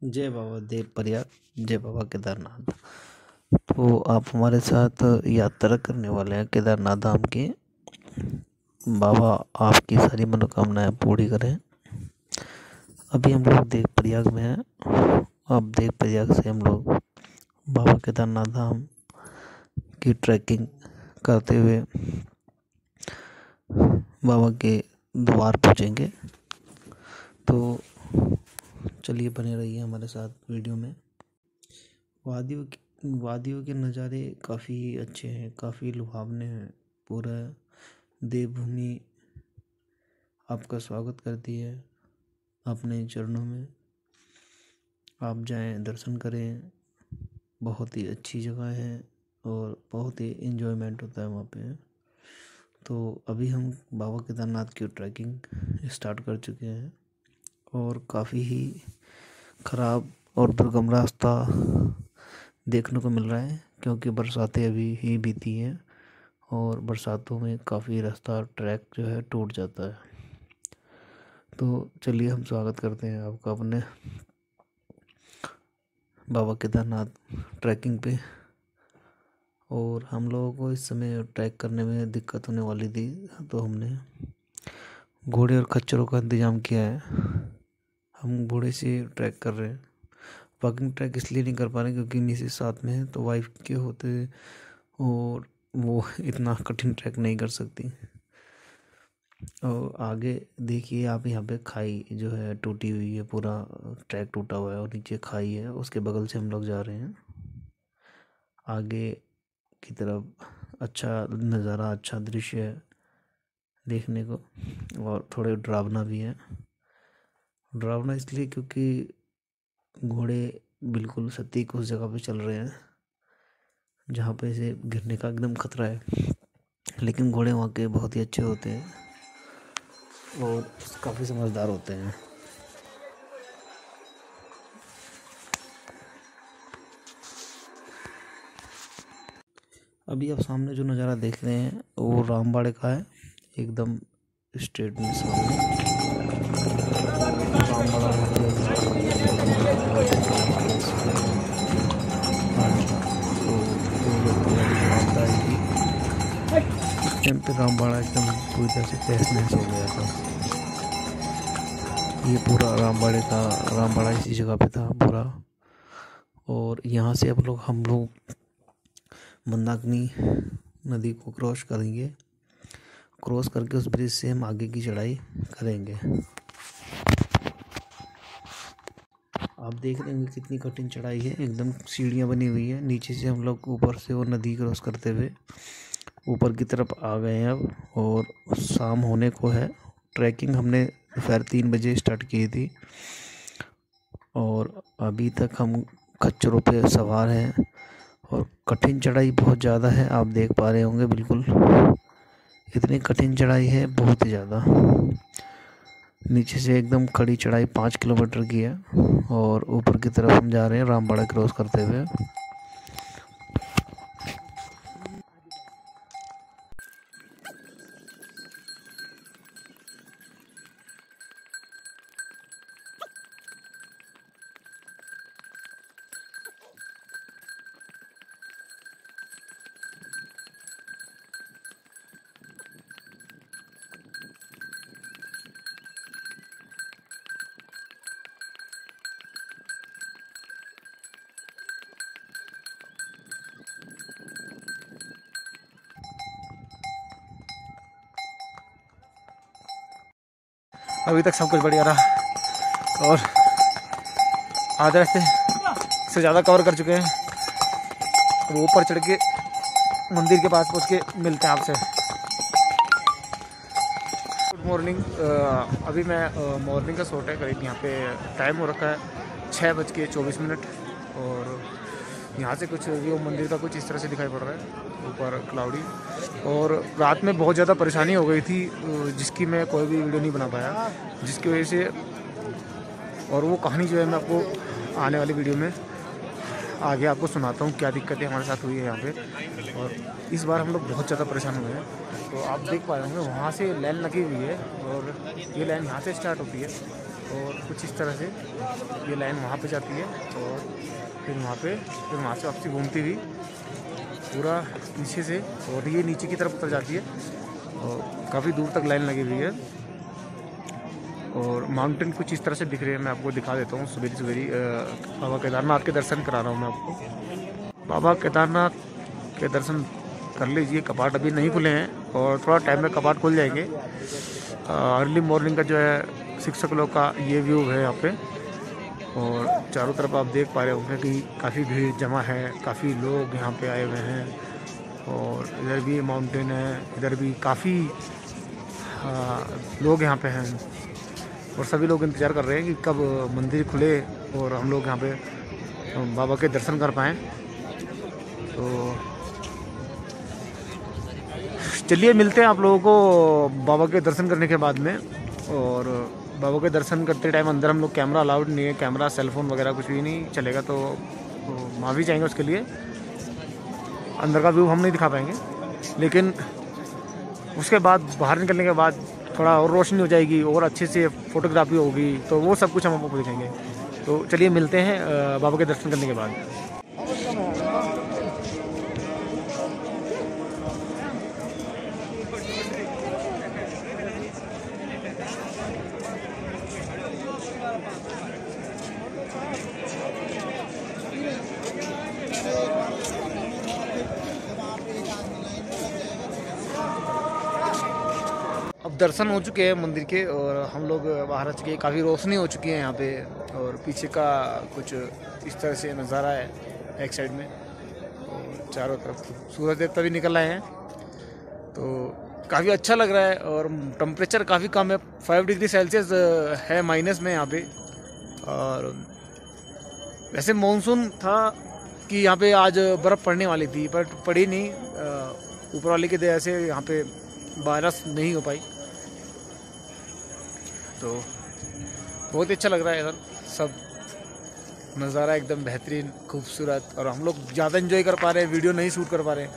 जय बाबा देव प्रयाग, जय बाबा केदारनाथ। तो आप हमारे साथ यात्रा करने वाले हैं केदारनाथ धाम की। बाबा आपकी सारी मनोकामनाएं पूरी करें। अभी हम लोग देव प्रयाग में हैं। अब देव प्रयाग से हम लोग बाबा केदारनाथ धाम की ट्रैकिंग करते हुए बाबा के द्वार पहुँचेंगे। तो चलिए बने रहिए हमारे साथ वीडियो में। वादियों के नज़ारे काफ़ी अच्छे हैं, काफ़ी लुभावने हैं। पूरा देवभूमि आपका स्वागत करती है अपने चरणों में। आप जाएं, दर्शन करें। बहुत ही अच्छी जगह है और बहुत ही एंजॉयमेंट होता है वहाँ पे। तो अभी हम बाबा केदारनाथ की ट्रैकिंग स्टार्ट कर चुके हैं और काफ़ी ही ख़राब और दुर्गम रास्ता देखने को मिल रहा है, क्योंकि बरसातें अभी ही बीती हैं और बरसातों में काफ़ी रास्ता ट्रैक जो है टूट जाता है। तो चलिए हम स्वागत करते हैं आपका अपने बाबा केदारनाथ ट्रैकिंग पे। और हम लोगों को इस समय ट्रैक करने में दिक्कत होने वाली थी, तो हमने घोड़े और खच्चरों का इंतज़ाम किया है। हम घोड़े से ट्रैक कर रहे हैं। वॉकिंग ट्रैक इसलिए नहीं कर पा रहे क्योंकि मिसेस साथ में है, तो वाइफ के होते और वो इतना कठिन ट्रैक नहीं कर सकती। और आगे देखिए आप, यहाँ पे खाई जो है टूटी हुई है, पूरा ट्रैक टूटा हुआ है और नीचे खाई है, उसके बगल से हम लोग जा रहे हैं आगे की तरफ। अच्छा नज़ारा, अच्छा दृश्य है देखने को, और थोड़े डरावना भी है। डरावना इसलिए क्योंकि घोड़े बिल्कुल सटीक उस जगह पे चल रहे हैं जहाँ पे से गिरने का एकदम खतरा है। लेकिन घोड़े वहाँ के बहुत ही अच्छे होते हैं और काफ़ी समझदार होते हैं। अभी आप सामने जो नज़ारा देख रहे हैं वो रामबाड़े का है, एकदम स्ट्रेट में सामने। रामबाड़ा टाइम पे रामबाड़ा एकदम पूरी तरह से तहस नहस हो गया था। ये पूरा रामबाड़ा इसी जगह पे था पूरा। और यहाँ से अब हम लोग मंदाकिनी नदी को क्रॉस करेंगे। क्रॉस करके उस ब्रिज से हम आगे की चढ़ाई करेंगे। आप देख रहे होंगे कितनी कठिन चढ़ाई है, एकदम सीढ़ियाँ बनी हुई है। नीचे से हम लोग ऊपर से वो नदी क्रॉस करते हुए ऊपर की तरफ आ गए हैं अब, और शाम होने को है। ट्रैकिंग हमने दोपहर 3 बजे स्टार्ट की थी और अभी तक हम खच्चरों पे सवार हैं। और कठिन चढ़ाई बहुत ज़्यादा है, आप देख पा रहे होंगे। बिल्कुल इतनी कठिन चढ़ाई है, बहुत ही ज़्यादा। नीचे से एकदम खड़ी चढ़ाई 5 किलोमीटर की है और ऊपर की तरफ हम जा रहे हैं रामबाड़ा क्रॉस करते हुए। अभी तक सब कुछ बढ़िया रहा और आधे रास्ते से ज़्यादा कवर कर चुके हैं। अब ऊपर चढ़ के मंदिर के पास पहुँच के मिलते हैं आपसे। Good morning. अभी मैं मॉर्निंग का शॉट है, करीब यहाँ पे टाइम हो रखा है 6:24। और यहाँ से कुछ व्यू मंदिर का कुछ इस तरह से दिखाई पड़ रहा है, ऊपर क्लाउडी। और रात में बहुत ज़्यादा परेशानी हो गई थी जिसकी मैं कोई भी वीडियो नहीं बना पाया, जिसकी वजह से। और वो कहानी जो है मैं आपको आने वाली वीडियो में आगे आपको सुनाता हूँ क्या दिक्कतें हमारे साथ हुई है यहाँ पे। और इस बार हम लोग बहुत ज़्यादा परेशान हुए हैं। तो आप देख पा रहे होंगे वहाँ से लाइन लगी हुई है और ये लाइन यहाँ से स्टार्ट होती है और कुछ इस तरह से ये लाइन वहाँ पे जाती है और फिर वहाँ से वापसी घूमती हुई पूरा पीछे से और ये नीचे की तरफ उतर जाती है और काफ़ी दूर तक लाइन लगी हुई है। और माउंटेन कुछ इस तरह से दिख रही है, मैं आपको दिखा देता हूँ। सवेरी बाबा केदारनाथ के दर्शन करा रहा हूँ मैं आपको। बाबा केदारनाथ के दर्शन कर लीजिए, कपाट अभी नहीं खुले हैं और थोड़ा टाइम में कपाट खुल जाएंगे। अर्ली मॉर्निंग का जो है 6 o'clock का ये व्यू है यहाँ पे और चारों तरफ आप देख पा रहे होंगे कि काफ़ी भीड़ जमा है, काफ़ी लोग यहाँ पे आए हुए हैं और इधर भी माउंटेन है, इधर भी काफ़ी लोग यहाँ पे हैं और सभी लोग इंतज़ार कर रहे हैं कि कब मंदिर खुले और हम लोग यहाँ पे बाबा के दर्शन कर पाएँ। तो चलिए मिलते हैं आप लोगों को बाबा के दर्शन करने के बाद में। और बाबा के दर्शन करते टाइम अंदर हम लोग कैमरा अलाउड नहीं है, कैमरा सेलफोन वगैरह कुछ भी नहीं चलेगा, तो माफ़ी चाहेंगे उसके लिए। अंदर का व्यू हम नहीं दिखा पाएंगे, लेकिन उसके बाद बाहर निकलने के बाद थोड़ा और रोशनी हो जाएगी और अच्छे से फोटोग्राफी होगी, तो वो सब कुछ हम आपको दिखाएंगे। तो चलिए मिलते हैं बाबा के दर्शन करने के बाद। अब दर्शन हो चुके हैं मंदिर के और हम लोग बाहर आ चुके हैं, काफ़ी रोशनी हो चुकी है यहाँ पे और पीछे का कुछ इस तरह से नज़ारा है एक साइड में और चारों तरफ सूरज देवता भी निकल रहे हैं, तो काफ़ी अच्छा लग रहा है। और टेम्परेचर काफ़ी कम है, 5 डिग्री सेल्सियस है माइनस में यहाँ पे। और वैसे मानसून था कि यहाँ पे आज बर्फ़ पड़ने वाली थी पर पड़ी नहीं, ऊपर वाले की दया से यहाँ पे बारिश नहीं हो पाई, तो बहुत ही अच्छा लग रहा है इधर सब नज़ारा, एकदम बेहतरीन खूबसूरत। और हम लोग ज़्यादा एंजॉय कर पा रहे हैं, वीडियो नहीं शूट कर पा रहे हैं।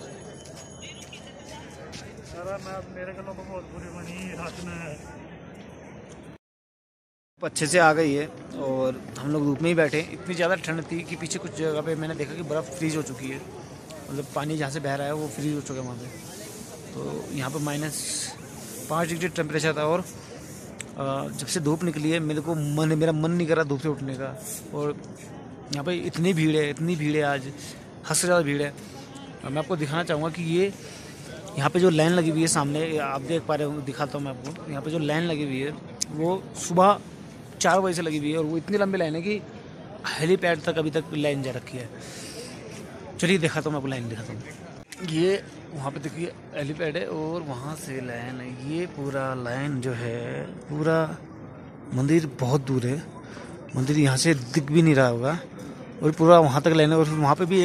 अच्छे से आ गई है और हम लोग धूप में ही बैठे। इतनी ज़्यादा ठंड थी कि पीछे कुछ जगह पे मैंने देखा कि बर्फ़ फ्रीज हो चुकी है, मतलब पानी जहाँ से बह रहा है वो फ्रीज हो चुका है वहाँ पे। तो यहाँ पे -5 डिग्री टेम्परेचर था और जब से धूप निकली है मेरा मन नहीं कर रहा धूप से उठने का। और यहाँ पे इतनी भीड़ है आज, हद से ज़्यादा भीड़ है। मैं आपको दिखाना चाहूँगा कि ये यहाँ पे जो लाइन लगी हुई है सामने आप देख पा रहे हो, दिखाता हूँ मैं आपको। यहाँ पे जो लाइन लगी हुई है वो सुबह 4 बजे से लगी हुई है और वो इतनी लंबी लाइन है कि हेलीपैड तक अभी तक लाइन जा रखी है। चलिए दिखाता हूँ मैं आपको, लाइन दिखाता हूँ। ये वहाँ पे देखिए हेलीपैड है और वहाँ से लाइन है। ये पूरा लाइन जो है, पूरा मंदिर बहुत दूर है, मंदिर यहाँ से दिख भी नहीं रहा होगा और पूरा वहाँ तक लाइन है। और वहाँ पे भी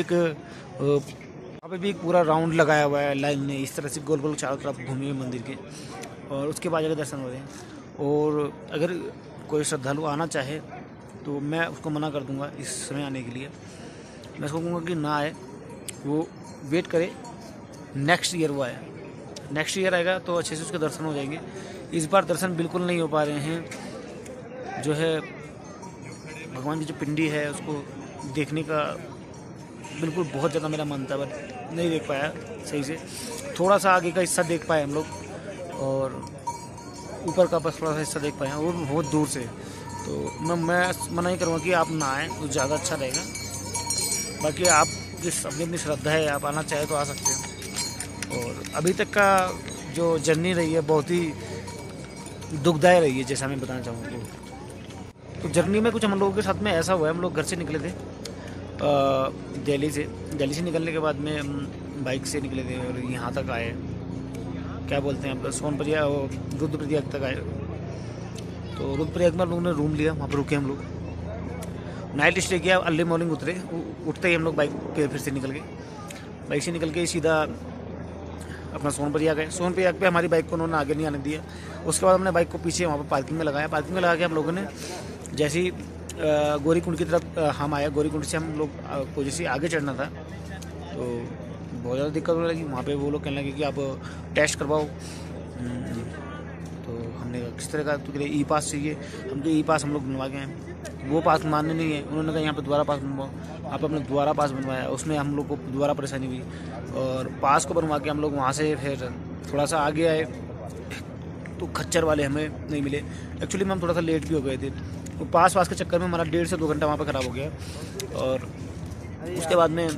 एक पूरा राउंड लगाया हुआ है लाइन ने, इस तरह से गोल गोल चारों तरफ घूमी हुई मंदिर के, और उसके बाद जाकर दर्शन हो रहे हैं। और अगर कोई श्रद्धालु आना चाहे तो मैं उसको मना कर दूंगा इस समय आने के लिए। मैं उसको कहूँगा कि ना आए, वो वेट करे, नेक्स्ट ईयर वो आए। नेक्स्ट ईयर आएगा तो अच्छे से उसके दर्शन हो जाएंगे। इस बार दर्शन बिल्कुल नहीं हो पा रहे हैं। जो है भगवान की जो पिंडी है उसको देखने का बिल्कुल बहुत ज़्यादा मेरा मन था, बट नहीं देख पाया सही से। थोड़ा सा आगे का हिस्सा देख पाए हम लोग और ऊपर का बस थोड़ा सा हिस्सा देख पाए और बहुत दूर से। तो मैं मना ही करूँगा कि आप ना आएँ, तो ज़्यादा अच्छा रहेगा। बाकी आप जिस अपनी श्रद्धा है, आप आना चाहे तो आ सकते हैं। और अभी तक का जो जर्नी रही है बहुत ही दुखदायक रही है, जैसा मैं बताना चाहूँगा। तो जर्नी में कुछ हम लोगों के साथ में ऐसा हुआ है, हम लोग घर से निकले थे दिल्ली से निकलने के बाद में हम बाइक से निकले थे और यहाँ तक आए, क्या बोलते हैं आप, सोनप्रयाग और रुद्रप्रयाग तक आए। तो रुद्रप्रयाग में हम लोगों ने रूम लिया, वहाँ पर रुके हम लोग, नाइट स्टे किया। अर्ली मॉर्निंग उठते ही हम लोग बाइक पे फिर से निकल गए। बाइक से निकल के सीधा अपना सोनप्रयाग गए। सोनप्रयाग पे हमारी बाइक को उन्होंने आगे नहीं आने दिया। उसके बाद हमने बाइक को पीछे वहाँ पर पार्किंग में लगाया। पार्किंग में लगा के हम लोगों ने जैसे ही गौरीकुंड की तरफ हम आए, गौरीकुंड से हम लोग को जैसे आगे चढ़ना था तो बहुत ज़्यादा दिक्कत होने लगी। वहाँ पे वो लोग कहने लगे कि आप टेस्ट करवाओ। तो हम हमने कहा किस तरह का, तो ई पास चाहिए। हमको ई पास हम लोग बनवा गए हैं, वो पास मानने नहीं है। उन्होंने कहा यहाँ पे दोबारा पास बनवाओ। आप हमने दोबारा पास बनवाया, उसमें हम लोग को दोबारा परेशानी हुई और पास को बनवा के हम लोग वहाँ से फिर थोड़ा सा आगे आए तो खच्चर वाले हमें नहीं मिले। एक्चुअली में हम थोड़ा सा लेट भी हो गए थे, तो पास के चक्कर में हमारा 1.5 से 2 घंटा वहाँ पे ख़राब हो गया। और उसके बाद में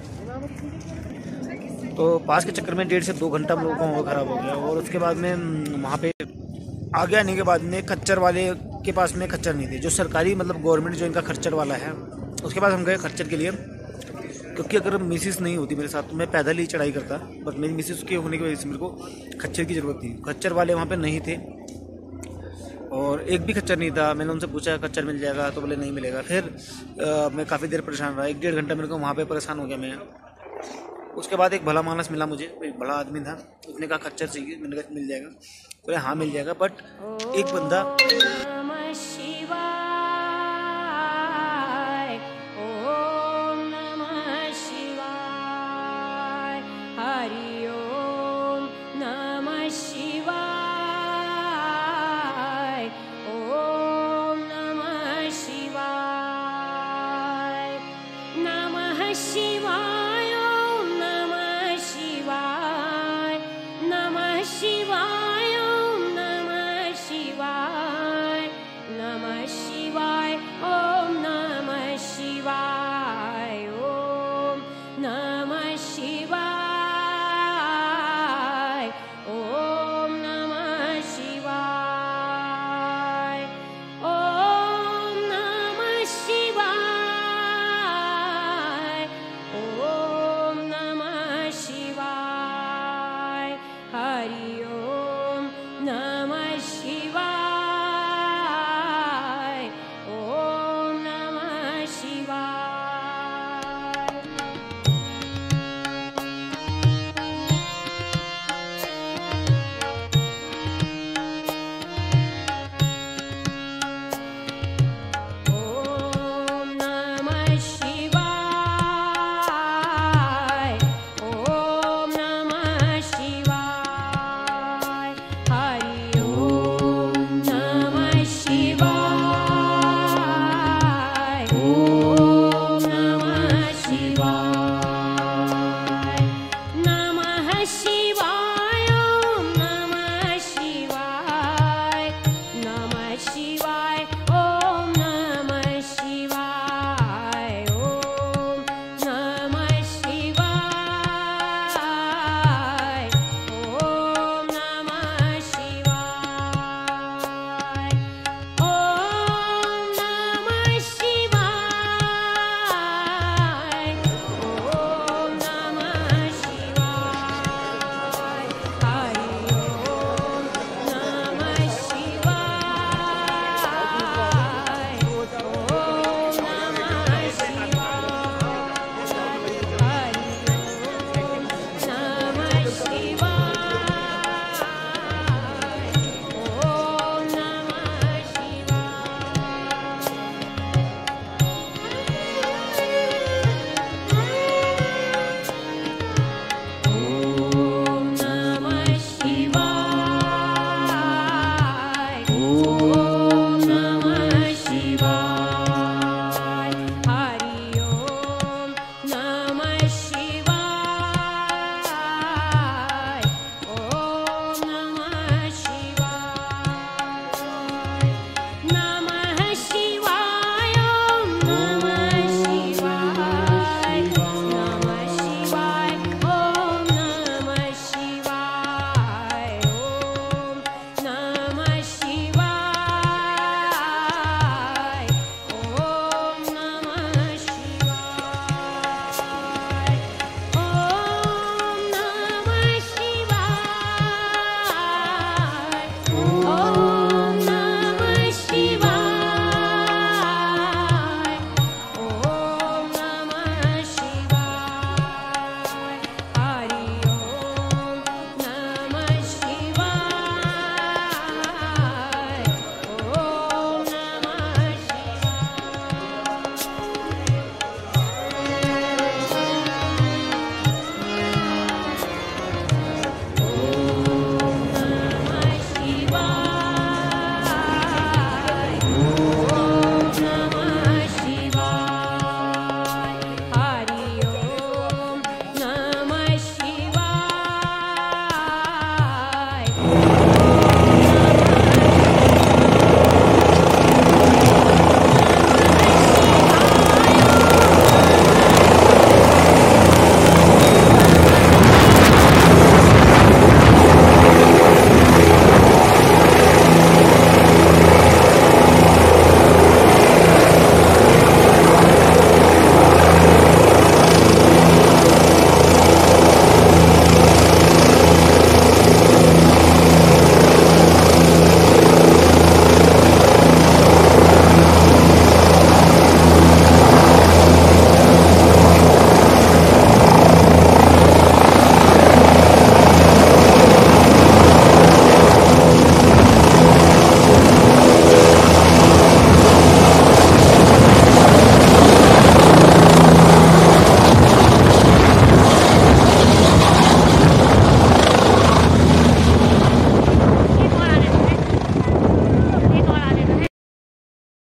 तो पास के चक्कर में 1.5 से 2 घंटा हम लोगों का वहाँ ख़राब हो गया। और उसके बाद में वहाँ पे आगे आने के बाद में खच्चर वाले के पास में खच्चर नहीं थे, जो सरकारी मतलब गवर्नमेंट जो इनका खच्चर वाला है, उसके बाद हम गए खच्चर के लिए। क्योंकि अगर मिसिस नहीं होती मेरे साथ तो मैं पैदल ही चढ़ाई करता, बट मेरी मिसिस के होने की वजह से मेरे को खच्चर की ज़रूरत थी। खच्चर वाले वहाँ पे नहीं थे और एक भी खच्चर नहीं था। मैंने उनसे पूछा खच्चर मिल जाएगा, तो बोले नहीं मिलेगा। फिर मैं काफ़ी देर परेशान रहा, 1-1.5 घंटा मेरे को वहाँ पे परेशान हो गया मैं। उसके बाद एक भला मानस मिला मुझे, एक बड़ा आदमी था, उसने कहा खच्चर चाहिए, मैंने कहा मिल जाएगा, बोले हाँ मिल जाएगा। बट एक बंदा